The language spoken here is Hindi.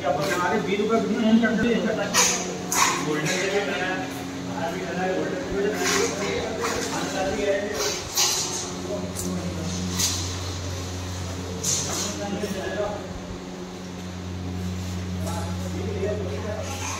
हमारे 20 रुपये गोल्डन से भी बनाया भी खाना है गोल्डन से